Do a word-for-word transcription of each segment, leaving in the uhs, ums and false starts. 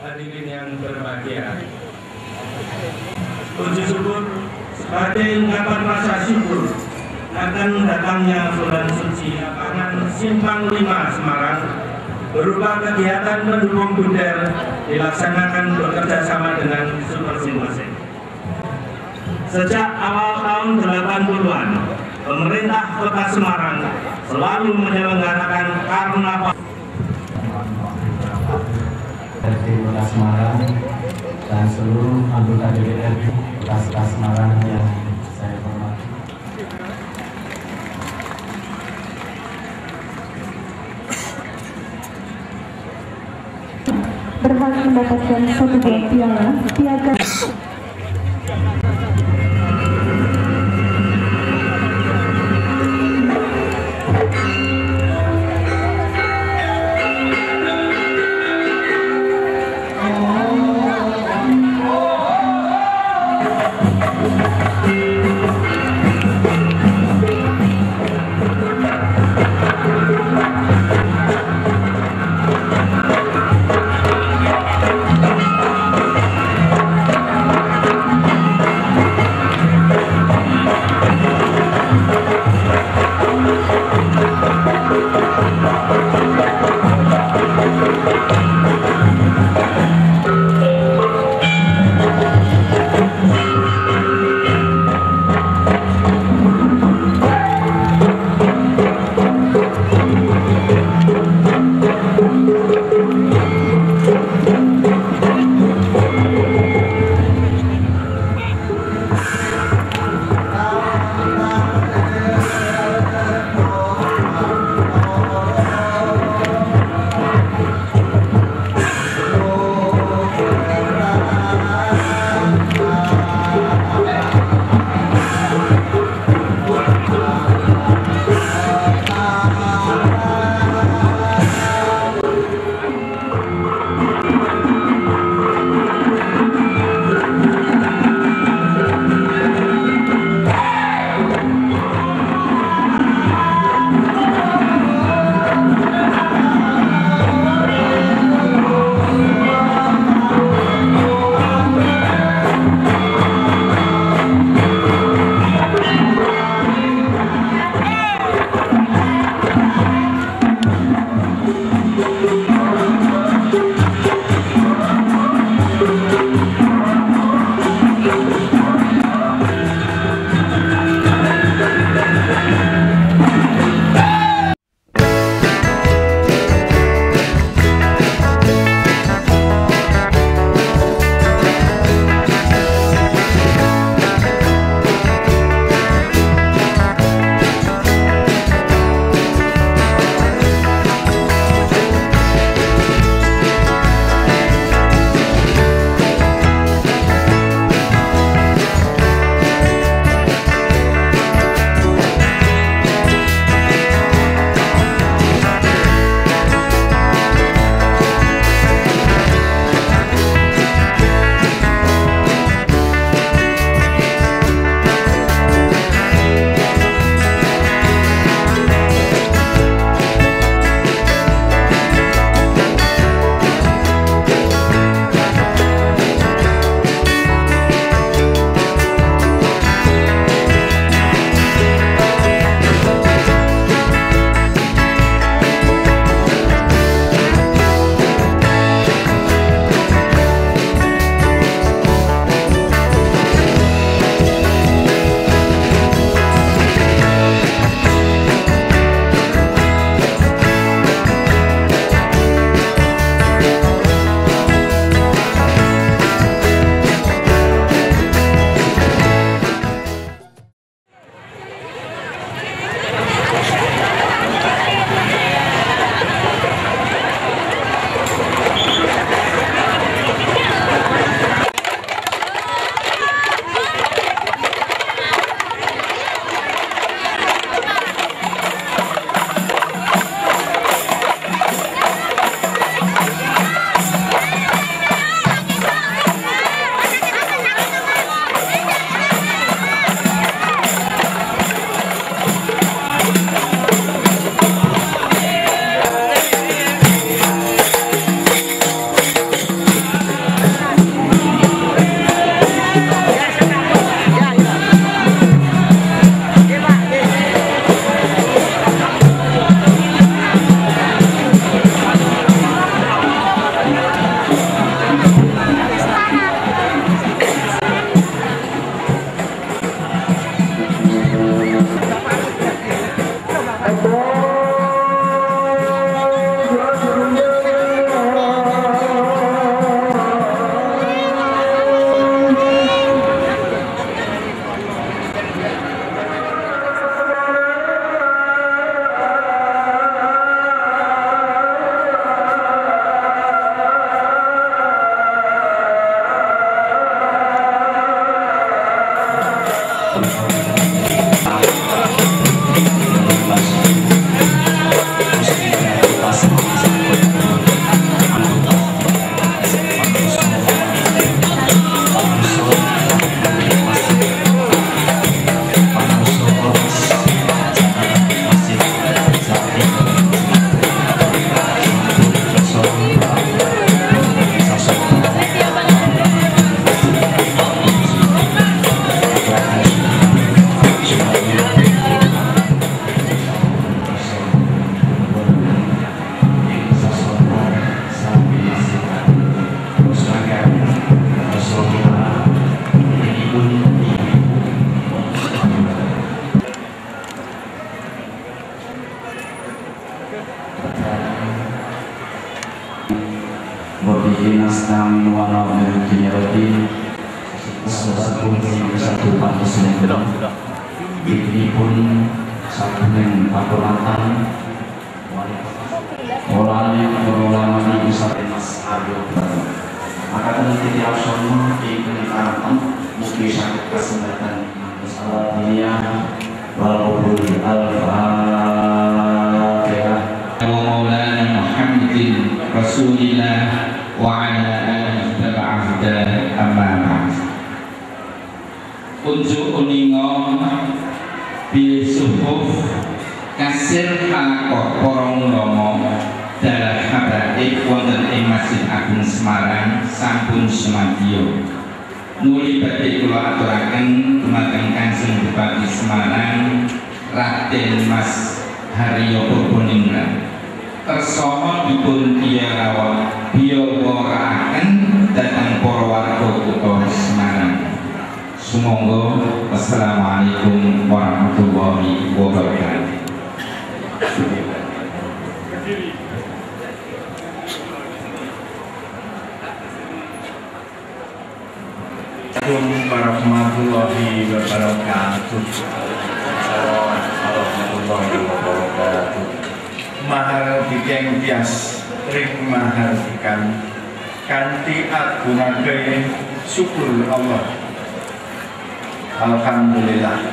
hadirin yang berbahagia. Puji syukur sebagai ungkapan rasa syukur akan datangnya bulan suci lapangan Simpang lima Semarang berupa kegiatan pendukung bunder dilaksanakan bekerja sama dengan Supersimulasi. Sejak awal tahun delapan puluhan, pemerintah Kota Semarang selalu menyelenggarakan karnaval dari Kota Semarang dan seluruh anggota D P R Kota Semarang yang saya hormati. Berhak mendapatkan satu buah piala piagam. Wabihi nasta'in wa na'udzu bihi Assalamualaikum warahmatullahi wabarakatuh. Ini pun sabuning pakuratan Mulane pengelolaan bisa Mas Aryo Baru. Maka nanti diasono di peningkatan mungkin sakit kesempatan masalah dunia walaupun al-fatihah. Maulana Muhammadin Rasulillah wa ala alihi tab'ahda amma ba'd. Unjuk uningo bi suhuf kasir halakoh porong lomo dalam habaib wonten ing Masjid Agung Semarang sampun semadya. Nuli badhe kula aturaken dumateng Kanjeng Bupati Semarang Raden Mas Haryo Purbaningrat. Kersana dipun piyarawak piyawarakaken dhateng para warga kutha Semarang. Sumangga wassalamualaikum warahmatullahi wabarakatuh. Assalamualaikum warahmatullahi wabarakatuh. Warahmatullahi wabarakatuh. Mahardikeng tias ring mahardikan kanthi agungake syukur Allah. Alhamdulillah.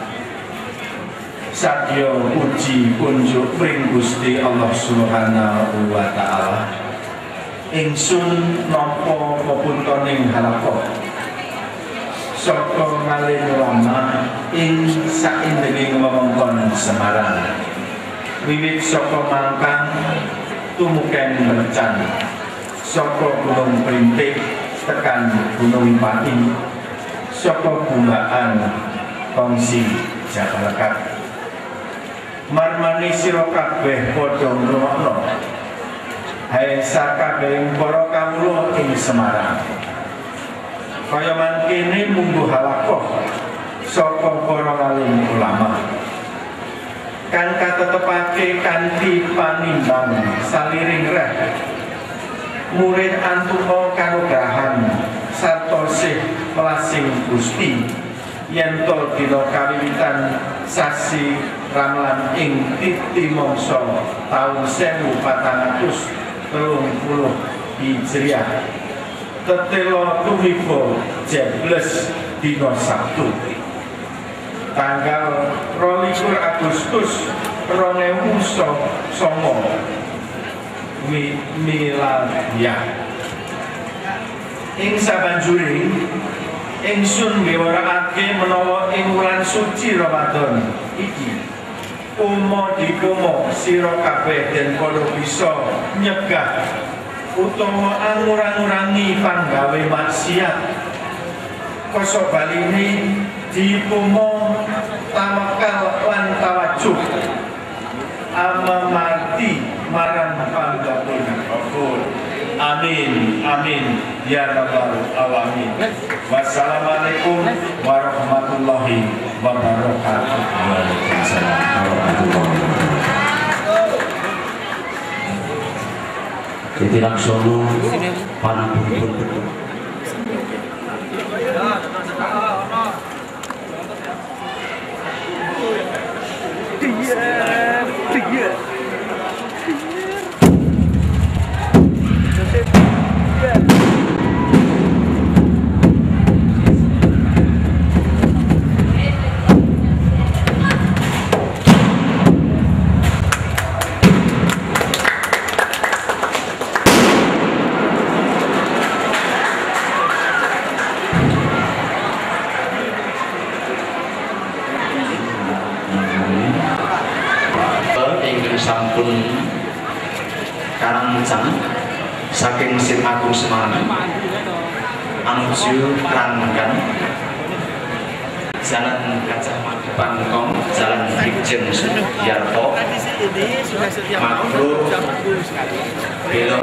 Sadya puji kunjuk pring Gusti Allah Subhanahu wa taala. Ingsun nampa pepuntoning halakoh saka malih ulama ing saindenging wewengkon Semarang. Wiwit saka Mangkang tumuken Mercan, saka Gunung Printik tekan Gunung Pati, saka Bumbaan Kongsi Jabal Lekat. Marmani sira kabeh padha ngrungokno hae sakabehing para kawula ing Semarang. Kaya mangkene mungguh halakoh saka para alim ulama kan katetepake kanthi panimbang saliring reh murid antuna kanugrahan sarta sih melasing Gusti yen to dina kawiwitan sasi Ramalan ing titi mangsa taun sewu patang atus telung puluh Hijriah tetela tumiba jebles dina Sabtu tanggal rolikur Agustus rong ewu sanga miladiah. Ing sabanjuring ingsun miwarake menawa ing wulan suci Ramadan iki umo dikomo sira kabeh den padha bisa nyegah utawa angurang-urangi panggawe maksiat. Koso baline dipomo tawakal lan tawajuh amamati marang panggapun kabul. Amin amin ya rabbal alamin. Wassalamualaikum warahmatullahi wabarakatuh. Waalaikumsalam warahmatullahi wabarakatuh. Jadi laksono panapun betul. Sampun Karangcang saking Masjid Agung Semarang anuju Ranggan Jalan Gajah Mada Bangkong Jalan Brigjen Sugiarto Makhluk belok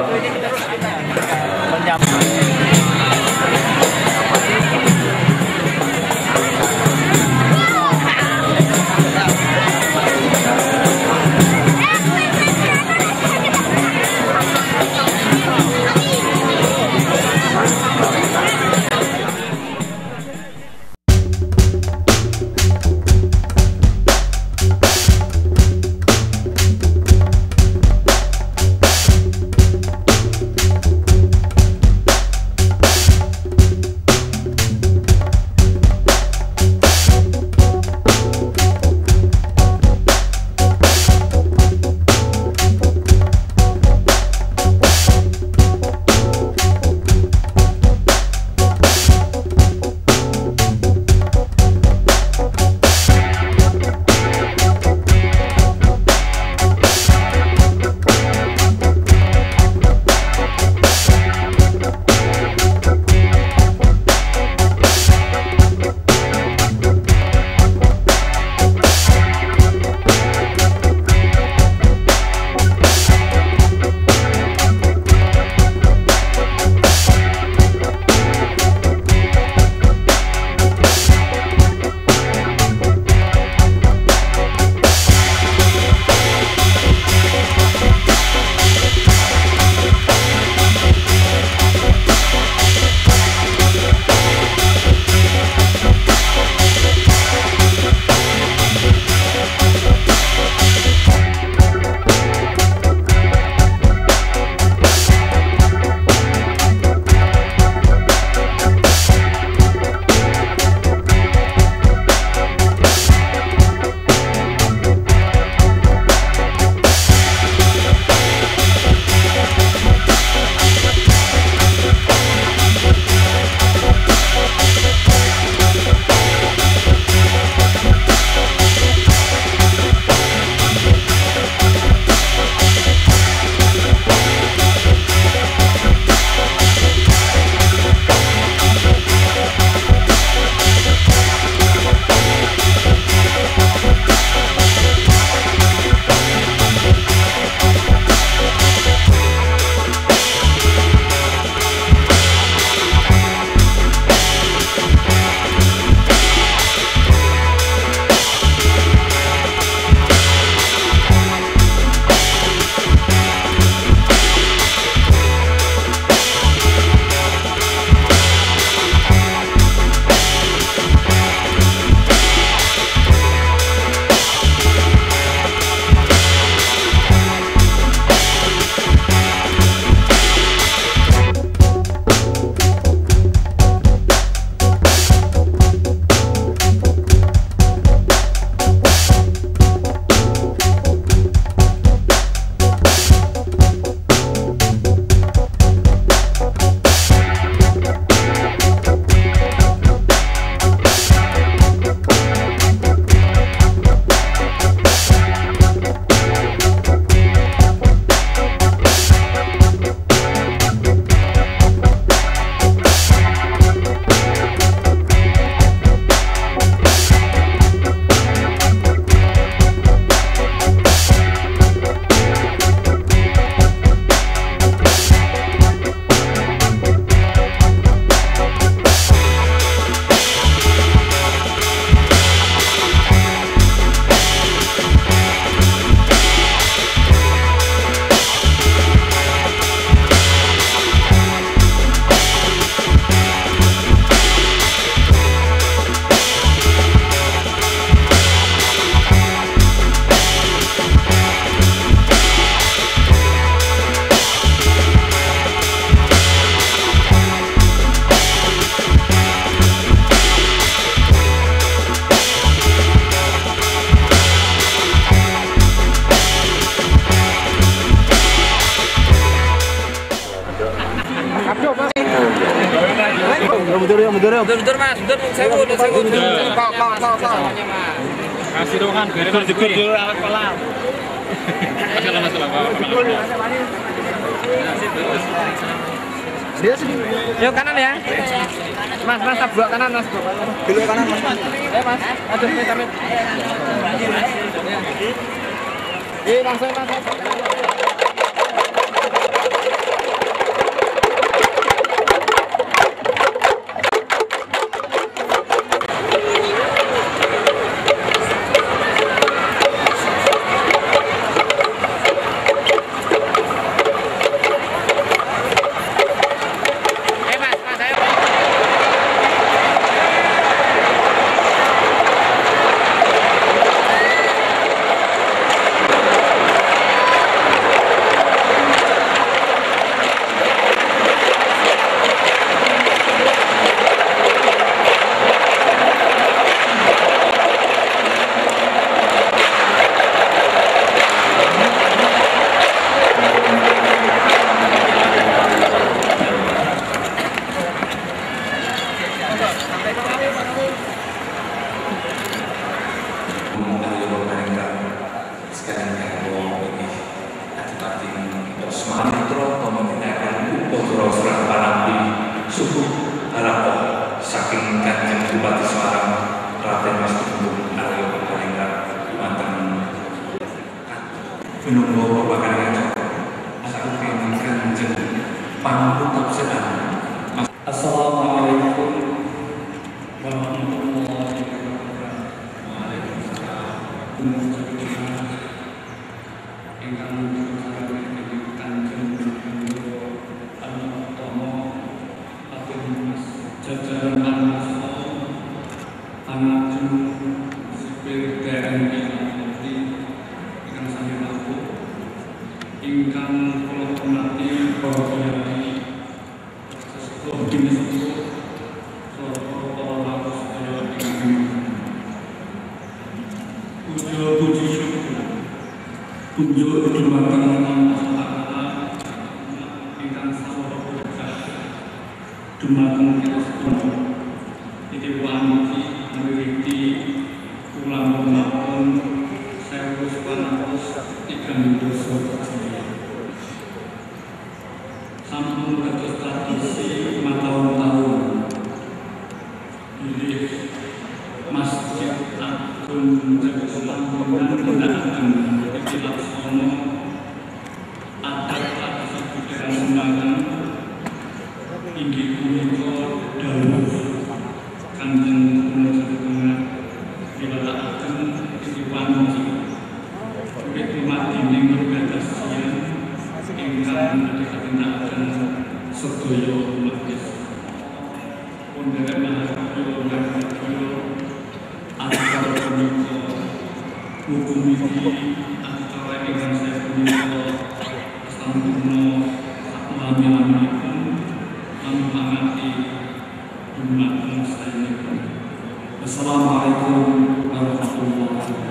Mundur ya, mundur ya. Mundur Mas, mundur sewu, sewu. Kok kok kok kok. Kasih doang, biar dikur dulu alat kolam. Masalah masalah apa? Yuk kanan ya. Mas, Mas, tabrak kanan Mas. Belok kanan Mas. Eh Mas, aduh amit amit. Eh langsung Mas. Saking Kanjeng Bupati Semarang Raden Mas Tunggung Aryo Purbalingga Manten Gunung Loro Purbalingga saking Kanjeng Pangutup Sedang. Assalamualaikum warahmatullahi ingkang kula hormati para kiai sesepuh dene sepuh saha para lawas sedaya ingkang puja puji syukur tunjuk dumateng Allah Taala ingkang saha berkah dumateng kita sedaya iki wanci miwiti kula matur sewu sepatus tigang dosa sampun dados tradisi matahun-tahun pilih Masjid Agung Jagoslampungan tindakan iki laksana adat tradisi budaya Semarang inggih punika dawuh Kanjeng Gubernur dilelakaken iki wanci urip matining ibadah siang ingkang dikatinaken sedaya umat Islam. Pundhak mahasiswa mahasiswa acara punika hukum iki acara ingkang saya punika sampurna saklami-laminipun lan pangati dumateng saenipun. Wassalamualaikum warahmatullahi wabarakatuh.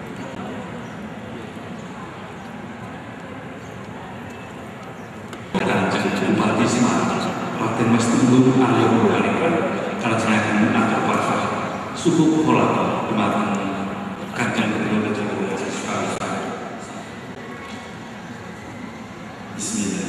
Bupati Semarang Raden Mas Tunggung Aryo Purbalingga kalajengaken atur parfah suku kholata dumateng Kanjeng Gubernur Jawa Barat. Bismillah.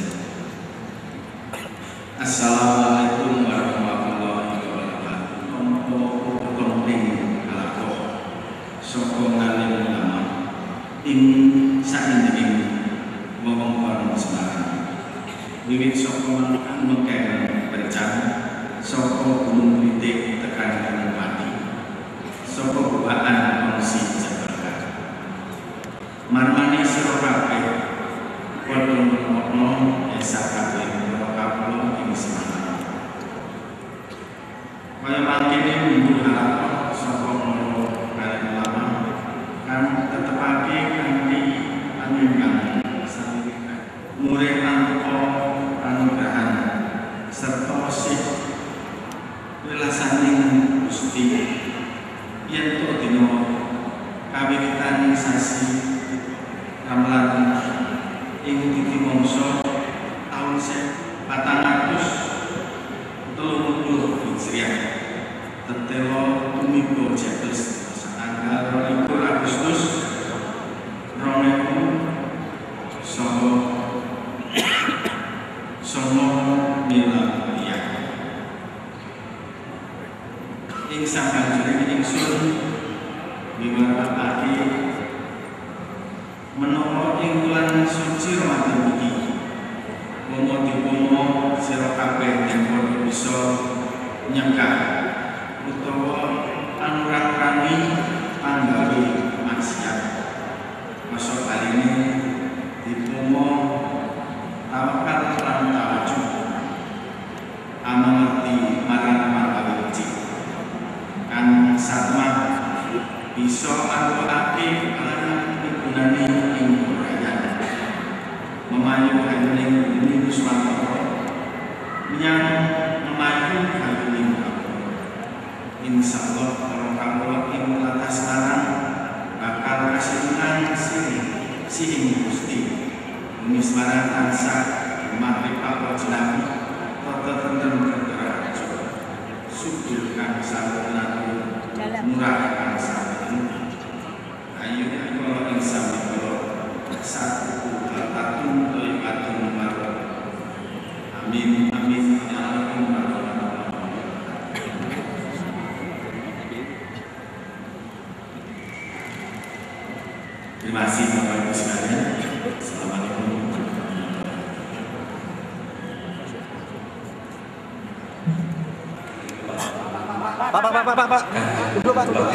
Assalamualaikum warahmatullahi wabarakatuh. Nompo kelomping alaqo saka ngalim ulama ing saindhing wewengkon Semarang. Wiwit saka menakan mekeng pencang saka Gunung Kritik tekan Gunung Pati saka Buaan Kongsi Jabarkat marmane sira kabeh padha ngrungokno esa kabeh kawula ing Semarang kaya mangkene minggu halal saka ngono kali ulama kan tetepake kanthi panjenengan murid tanpa anugrahan serta sih welasaning Gusti yen to dina kawiwitan sasi Ramelan ing titi mangsa taun patang atus tetelo tumibo jatuh tanggal likur Agustus Romeku Soho Soho Miladia ing sabanjure ingsun miwartake menawa ing bulan suci Ramadan iki momo dipomo sira kabeh yen padha bisa nyegah utawa anurang-rangi panggawe maksiat masa kaline dipomo tawakal lan tawajuh amangerti marang panggawe becik kan satma bisa anggotake kalayan migunani ingurayan memayu hayuning bumi Nuswantara menyang memayu hayuning kapura insyaallah kalau kamu ing latas larang bakal kasihan siri sing Gusti bumi Semarang tansah makrifat jenami tata tentrem gegara subur kang sampurna murah kang sampurna ayo kalau ing sampurna satu tatun toyatun marot amin amin ya Allah. Terima kasih Bapak Ibu sekalian. Assalamualaikum. Pak, Pak, Pak, Pak, Pak, Pak. Duduk, Pak, duduk.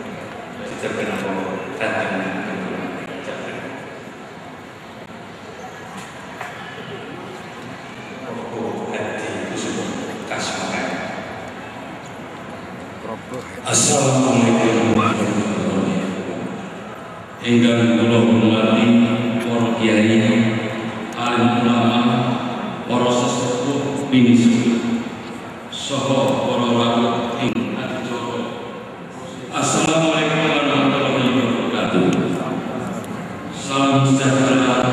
Assalamualaikum warahmatullahi wabarakatuh. Enggan kula hormati para kiai, alim ulama, para sesepuh binisu, saha para rawuh ing adicara. Assalamualaikum warahmatullahi wabarakatuh. Salam sejahtera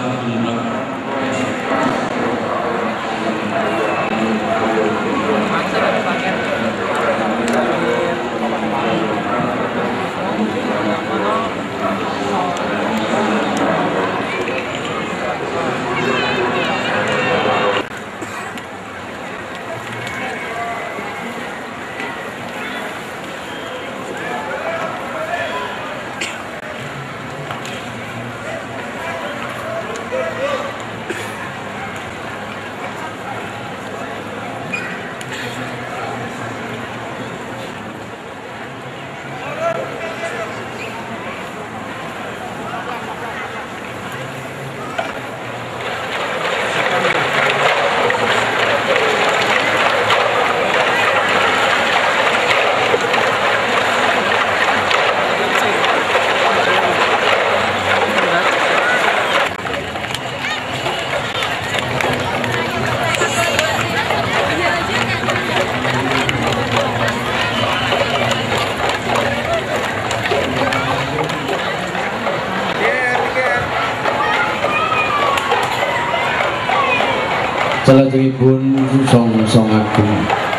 salajengipun song-song agung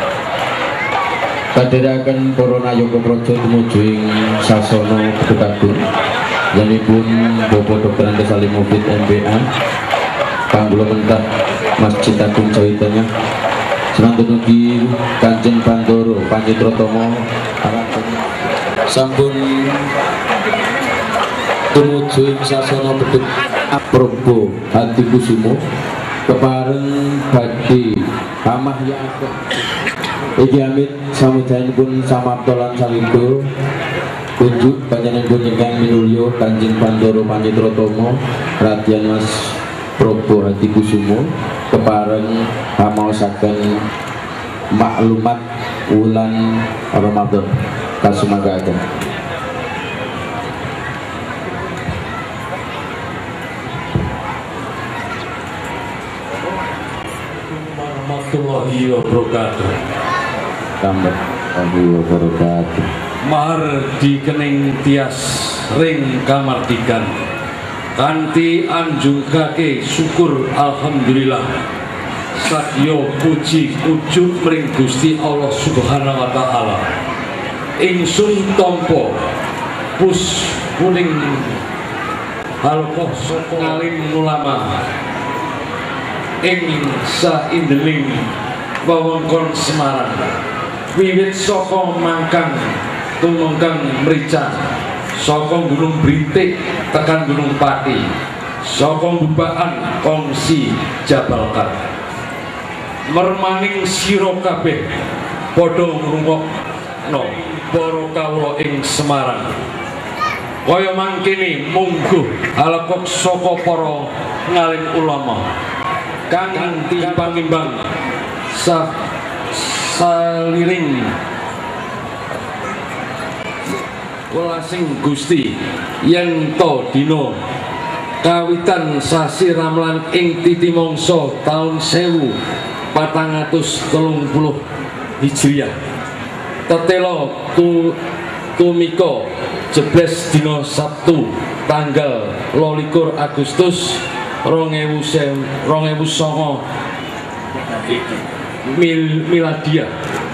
kadhiraken para nayoga praja tumuju ing sasana Bedhug yanipun Bapak Doktor Andes Salim Mufid M B A Panggula Mentah Masjid Agung Jawitanya semanten ugi Kanjeng Bandara Panjitratama sampun tumuju ing sasana Bedhug Aprobo Hati Kusumo kepareng badhe amah ya ageng iki amit samudayanipun samapta lan salindo kunjuk panjenenganipun ingkang minulya Kanjeng Bandara Panjitratama Radyan Mas Probo Hati Kusumo kepareng pamaosaken maklumat wulan Ramadan kasumanggaken. warahmatullahi wabarakatuh. Warahmatullahi wabarakatuh. Mahar dikening tias ring kamardikan kanthi anjungake syukur alhamdulillah sadya puji ujug mring Gusti Allah Subhanahu wa taala ingsun tampa pus kuning halqah saka ngalim ulama ing saindheling wewengkon Semarang wiwit saka Mangkang tumengkang Mrican, saka Gunung Brintik tekan Gunung Pati, saka Bubakan Kongsi Jabalkan. Mermaning sira kabeh padha ngrungokno para kawula ing Semarang. Kaya mangkene mungguh halaqah saka para ngalim ulama kang pangimbang sa saliring welasing Gusti yen to dina kawitan sasi Ramelan ing titi mangsa taun sewu patang atus telung puluh Hijriah tetela tu tumika jebles dina Sabtu tanggal lolikur Agustus rong ewu sanga mil miladiah.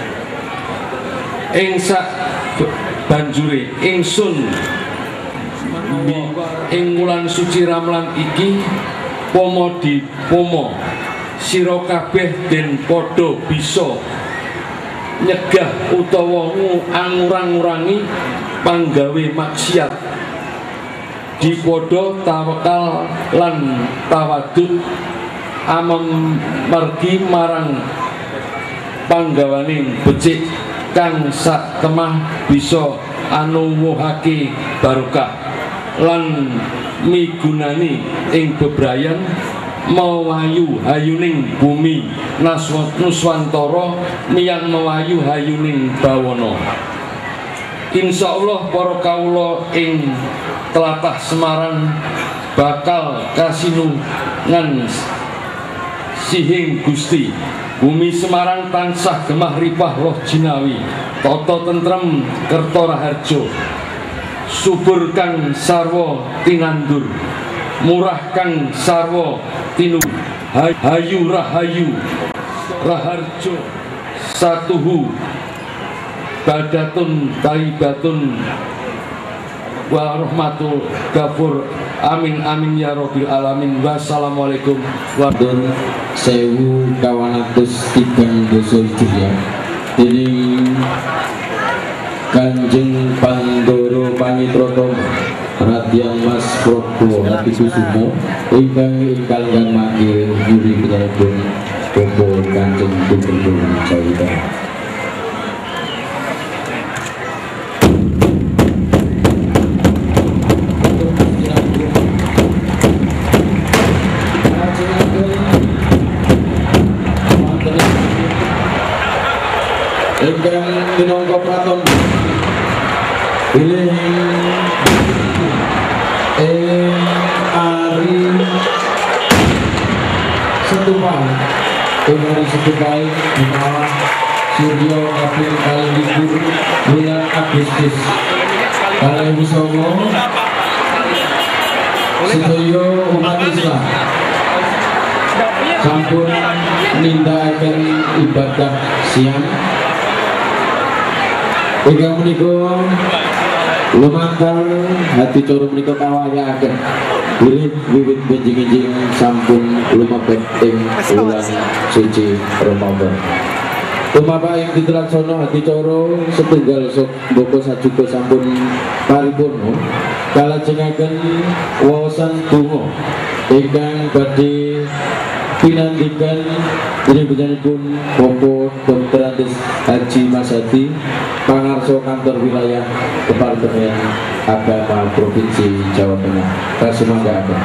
Ing sak banjure ingsun ing wulan suci Ramelan iki pomo di pomo sira kabeh den padha bisa nyegah utawa ngurang-ngurangi panggawe maksiat dipadha tawakal lan tawadud amem mergi marang panggawaning becik kang sak temah bisa anuwuhake barokah lan migunani ing bebrayan mewayu hayuning bumi Nuswantara miyang mewayu hayuning bawana. Insyaallah para kawula ing tlatah Semarang bakal kasinungan sihing Gusti. Bumi Semarang tansah gemah ripah roh jinawi, tata tentrem kerta raharja, subur kang sarwa tinandur, murah kang sarwa tinu, hayu rahayu raharja satuhu badatun taibatun wa rahmatul ghafur. Amin amin ya rabbil alamin. Wassalamualaikum warahmatullahi wabarakatuh. Sewu kawan atus tigang doso hijriah dening Kanjeng Pandoro Pangitroto Radyan Mas Prabu Hatikusumo ingkang ingkang kang manggil yuri pinanipun Bapak Kanjeng Gubernur Jawa Tengah. Ingkang minangka praton bilih ing ari setupan ing ari setupai menawa surya kaping kalih libur bulan Agustus kalih ewu sanga sedaya umat Islam sampun nindakaken ibadah siang. Ingkang menika lumantar hati coro menika kawayakaken bilih wiwit benjing-benjing sampun lumebet ing wulan suci Ramadan. Tumapa yang ditelaksana hati coro setunggal sok boko sajuga sampun paripurna kalajengaken wawasan donga ingkang badhe pinandikan dening panjenenganipun Bapak Doktor Andes Haji Masadi Pangarso Kantor Wilayah Departemen Agama Provinsi Jawa Tengah. Kasumangga.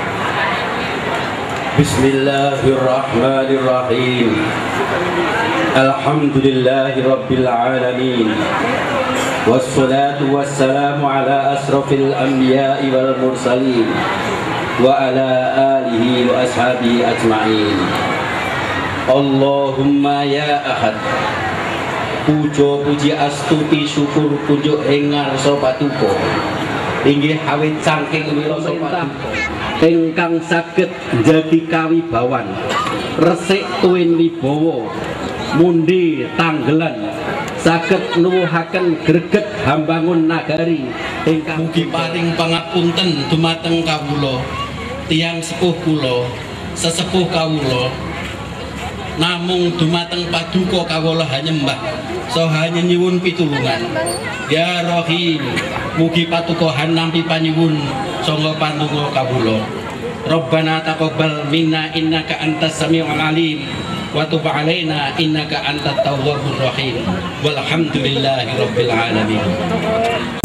Bismillahirrahmanirrahim. Alhamdulillahi Rabbil Alamin. Wassalatu wassalamu ala asrafil anbiya'i wal mursalin wa ala alihi wa ashabihi ajma'in. Allahumma ya ahad, pujo puji astuti syukur pujo ing ngarsa patuko inggih awit saking wirasa patuko ingkang saged njagi kawibawan resik tuwin wibawa mundi tanggelan saged nuwuhaken greget hambangun nagari ingkang mugi paring pangapunten dumateng kawula tiyang sepuh kula sesepuh kawula namung dumateng paduka kawula hanyembah saha nyuwun pitulungan ya Rahim mugi patukohan nampi panyuwun sangga pandonga kawula Rabbana taqabbal minna innaka antas samiul alim wa tub alaina innaka antat tawwabur rahim walhamdulillahi rabbil alamin.